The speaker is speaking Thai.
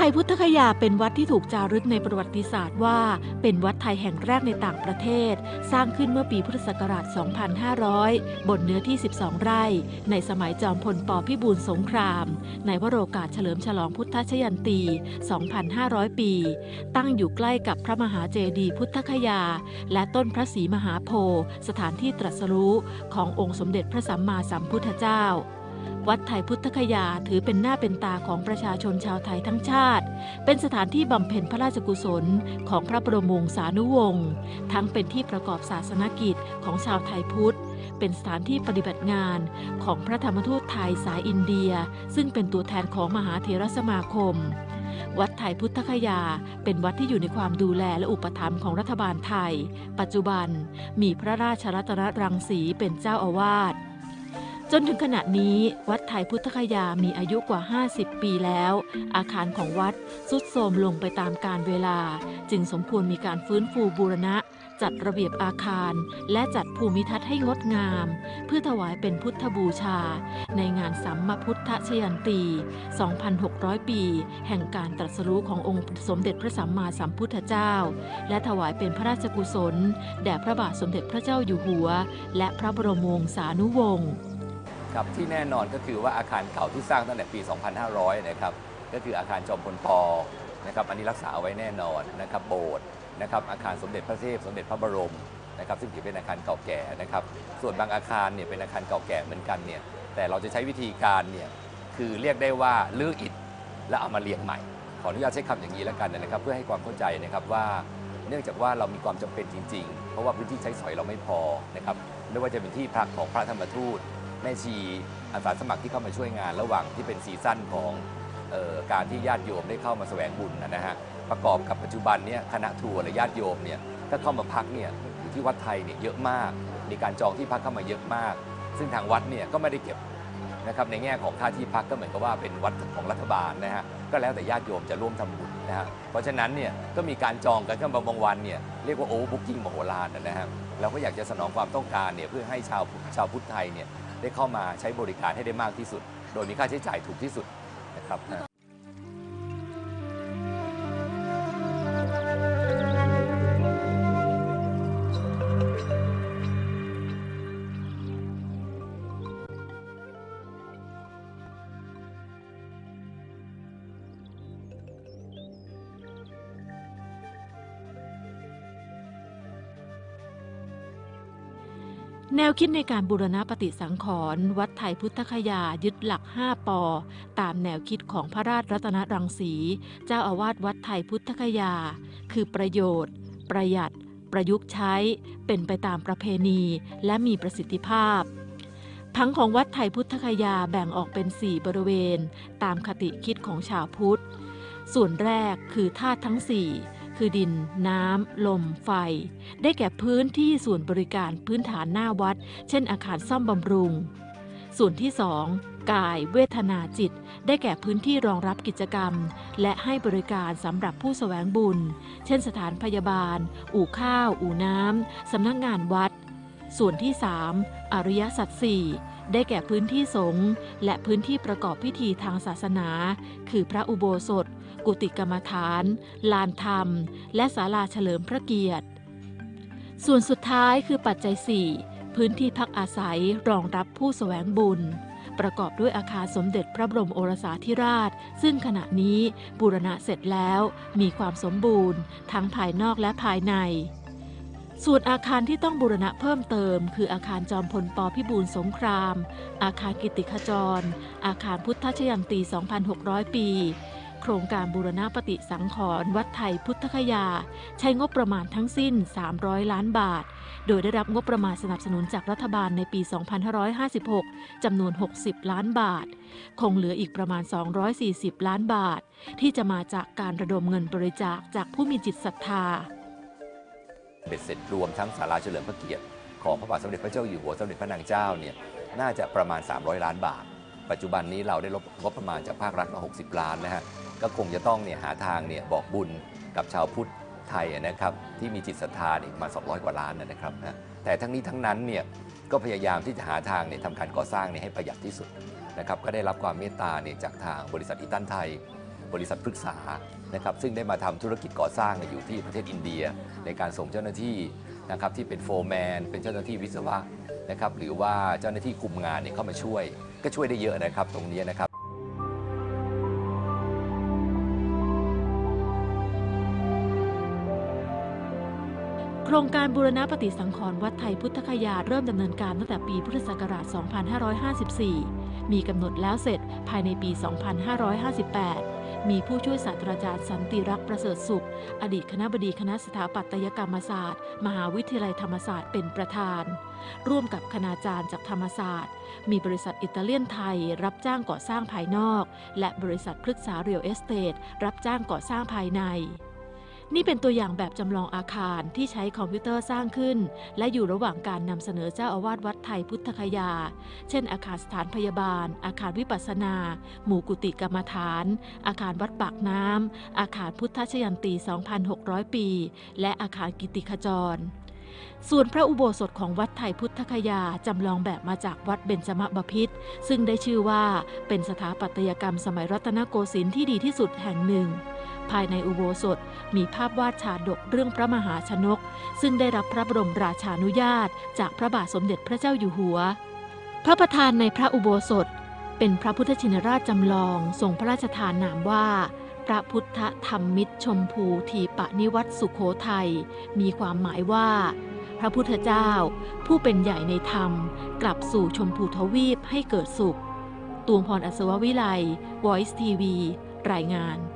ยพุทธคยาเป็นวัดที่ถูกจารึกในประวัติศาสตร์ว่าเป็นวัดไทยแห่งแรกในต่างประเทศสร้างขึ้นเมื่อปีพุทธศักราช 2500 บนเนื้อที่ 12 ไร่ ในสมัยจอมพลป.พิบูลสงครามในวโรกาสเฉลิมฉลองพุทธชยันตี 2,500 ปี ตั้งอยู่ใกล้กับพระมหาเจดีย์พุทธคยาและต้นพระศรีมหาโพธิ์สถานที่ตรัสรู้ขององค์สมเด็จพระสัมมาสัมพุทธเจ้าวัดไทยพุทธคยาถือเป็นหน้าเป็นตาของประชาชนชาวไทยทั้งชาติเป็นสถานที่บำเพ็ญพระราชกุศลของพระบรมวงศานุวงศ์ทั้งเป็นที่ประกอบศาสนกิจของชาวไทยพุทธเป็นสถานที่ปฏิบัติงานของพระธรรมทูตไทยสายอินเดียซึ่งเป็นตัวแทนของมหาเถรสมาคมวัดไทยพุทธคยาเป็นวัดที่อยู่ในความดูแลและอุปถัมภ์ของรัฐบาลไทยปัจจุบันมีพระราชรัตนรังสีเป็นเจ้าอาวาสจนถึงขณะนี้วัดไทยพุทธคยามีอายุกว่า 50 ปีแล้วอาคารของวัดทรุดโทรมลงไปตามกาลเวลาจึงสมควรมีการฟื้นฟูบูรณะจัดระเบียบอาคารและจัดภูมิทัศน์ให้งดงามเพื่อถวายเป็นพุทธบูชาในงานสัมมาพุทธชยันตี 2,600 ปี แห่งการตรัสรู้ขององค์สมเด็จพระสัมมาสัมพุทธเจ้าและถวายเป็นพระราชกุศลแด่พระบาทสมเด็จพระเจ้าอยู่หัวและพระบรมวงศานุวงศ์ครับที่แน่นอนก็คือว่าอาคารเก่าที่สร้างตั้งแต่ปี 2500 นะครับก็คืออาคารจอมพลป.นะครับอันนี้รักษาไว้แน่นอนนะครับโบสถ์นะครับอาคารสมเด็จพระเทพสมเด็จพระบรมนะครับซึ่งถือเป็นอาคารเก่าแก่นะครับส่วนบางอาคารเนี่ยเป็นอาคารเก่าแก่เหมือนกันเนี่ยแต่เราจะใช้วิธีการเนี่ยคือเรียกได้ว่าลื้ออิฐแล้วเอามาเรียงใหม่ขออนุญาตใช้คำอย่างนี้แล้วกันนะครับเพื่อให้ความเข้าใจนะครับว่าเนื่องจากว่าเรามีความจำเป็นจริงๆเพราะว่าพื้นที่ใช้สอยเราไม่พอนะครับไม่ว่าจะเป็นที่พักของพระธรรมทูตแม่ชีอาสาสมัครที่เข้ามาช่วยงานระหว่างที่เป็นซีซั่นของการที่ญาติโยมได้เข้ามาแสวงบุญนะฮะประกอบกับปัจจุบันเนี่ยคณะทัวร์และญาติโยมเนี่ยก็เข้ามาพักเนี่ยอยู่ที่วัดไทยเนี่ยเยอะมากมีการจองที่พักเข้ามาเยอะมากซึ่งทางวัดเนี่ยก็ไม่ได้เก็บนะครับในแง่ของค่าที่พักก็เหมือนกับว่าเป็นวัดของรัฐบาลนะฮะก็แล้วแต่ญาติโยมจะร่วมทำบุญนะฮะเพราะฉะนั้นเนี่ยก็มีการจองกันขึ้นมาบางวันเนี่ยเรียกว่าโอเวอร์บุ๊กิ้งมโหฬารนะฮะเราก็อยากจะสนองความต้องการเนี่ยเพื่อให้ชาวพุทธไทยเนี่ยได้เข้ามาใช้บริการให้ได้มากที่สุดโดยมีค่าใช้จ่ายถูกที่สุดนะครับแนวคิดในการบูรณะปฏิสังขรณ์วัดไทยพุทธคยายึดหลัก 5 ปอตามแนวคิดของพระราชรัตนรังสีเจ้าอาวาสวัดไทยพุทธคยาคือประโยชน์ประหยัดประยุกต์ใช้เป็นไปตามประเพณีและมีประสิทธิภาพผังของวัดไทยพุทธคยาแบ่งออกเป็น 4 บริเวณตามคติคิดของชาวพุทธส่วนแรกคือธาตุทั้ง 4คือดินน้ำลมไฟได้แก่พื้นที่ส่วนบริการพื้นฐานหน้าวัดเช่นอาคารซ่อมบำรุงส่วนที่ 2กายเวทนาจิตได้แก่พื้นที่รองรับกิจกรรมและให้บริการสำหรับผู้แสวงบุญเช่นสถานพยาบาลอู่ข้าวอู่น้ำสำนักงานวัดส่วนที่ 3อริยสัจ 4ได้แก่พื้นที่สงฆ์และพื้นที่ประกอบพิธีทางศาสนาคือพระอุโบสถกุฏิกรรมฐานลานธรรมและศาลาเฉลิมพระเกียรติส่วนสุดท้ายคือปัจจัย 4พื้นที่พักอาศัยรองรับผู้แสวงบุญประกอบด้วยอาคารสมเด็จพระบรมโอรสาธิราชซึ่งขณะนี้บูรณะเสร็จแล้วมีความสมบูรณ์ทั้งภายนอกและภายในส่วนอาคารที่ต้องบูรณะเพิ่มเติมคืออาคารจอมพลป.พิบูลสงครามอาคารกิตติขจรอาคารพุทธชยันตี 2,600 ปีโครงการบูรณะปฏิสังขรณ์วัดไทยพุทธคยาใช้งบประมาณทั้งสิ้น300ล้านบาทโดยได้รับงบประมาณสนับสนุนจากรัฐบาลในปี 2556 จำนวน60ล้านบาทคงเหลืออีกประมาณ240ล้านบาทที่จะมาจากการระดมเงินบริจาคจากผู้มีจิตศรัทธาเบ็ดเสร็จรวมทั้งศาลาเฉลิมพระเกียรติของพระบาทสมเด็จพระเจ้าอยู่หัวสมเด็จพระนางเจ้าเนี่ยน่าจะประมาณ300ล้านบาทปัจจุบันนี้เราได้รับงบประมาณจากภาครัฐมา60ล้านนะฮะก็คงจะต้องหาทางบอกบุญกับชาวพุทธไทยนะครับที่มีจิตศรัทธามา200กว่าล้านนะครับนะแต่ทั้งนี้ทั้งนั้นก็พยายามที่จะหาทางทำการก่อสร้างให้ประหยัดที่สุดนะครับก็ได้รับความเมตตาจากทางบริษัทอีตันไทยบริษัทพฤกษานะครับซึ่งได้มาทำธุรกิจก่อสร้างอยู่ที่ประเทศอินเดียในการส่งเจ้าหน้าที่นะครับที่เป็นโฟร์แมนเป็นเจ้าหน้าที่วิศวะนะครับหรือว่าเจ้าหน้าที่คุมงานเนี่ยเข้ามาช่วยก็ช่วยได้เยอะนะครับตรงนี้นะครับโครงการบูรณปฏิสังขรณ์วัดไทยพุทธคยาเริ่มดำเนินการตั้งแต่ปีพุทธศักราช 2554 มีกำหนดแล้วเสร็จภายในปี 2558 มีผู้ช่วยศาสตราจารย์สันติรักษ์ประเสริฐสุข อดีตคณบดีคณะสถาปัตยกรรมศาสตร์ มหาวิทยาลัยธรรมศาสตร์เป็นประธาน ร่วมกับคณาจารย์จากธรรมศาสตร์ มีบริษัทอิตาเลียนไทยรับจ้างก่อสร้างภายนอก และบริษัทพฤกษาเรียลเอสเตทรับจ้างก่อสร้างภายในนี่เป็นตัวอย่างแบบจำลองอาคารที่ใช้คอมพิวเตอร์สร้างขึ้นและอยู่ระหว่างการนำเสนอเจ้าอาวาสวัดไทยพุทธคยาเช่นอาคารสถานพยาบาลอาคารวิปัสสนาหมู่กุฏิกรรมฐานอาคารวัดปากน้ำอาคารพุทธชยันตี 2,600 ปีและอาคารกิติขจรส่วนพระอุโบสถของวัดไทยพุทธคยาจำลองแบบมาจากวัดเบญจมบพิตรซึ่งได้ชื่อว่าเป็นสถาปัตยกรรมสมัยรัตนโกสินทร์ที่ดีที่สุดแห่งหนึ่งภายในอุโบสถมีภาพวาดชาดกเรื่องพระมหาชนกซึ่งได้รับพระบรมราชานุญาตจากพระบาทสมเด็จพระเจ้าอยู่หัวพระประธานในพระอุโบสถเป็นพระพุทธชินราชจำลองทรงพระราชทานนามว่าพระพุทธธรรมมิตรชมพูทีปนิวัตรสุโขทัยมีความหมายว่าพระพุทธเจ้าผู้เป็นใหญ่ในธรรมกลับสู่ชมพูทวีปให้เกิดสุขตวงพรอัศววิไล Voice TV รายงาน